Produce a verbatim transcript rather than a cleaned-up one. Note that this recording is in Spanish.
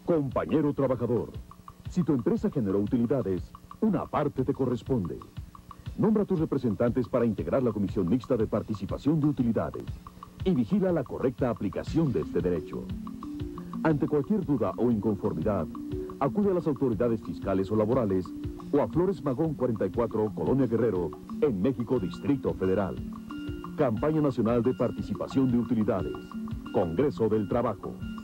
Compañero trabajador, si tu empresa generó utilidades, una parte te corresponde. Nombra a tus representantes para integrar la Comisión Mixta de Participación de Utilidades y vigila la correcta aplicación de este derecho. Ante cualquier duda o inconformidad, acude a las autoridades fiscales o laborales o a Flores Magón cuarenta y cuatro, Colonia Guerrero, en México, Distrito Federal. Campaña Nacional de Participación de Utilidades. Congreso del Trabajo.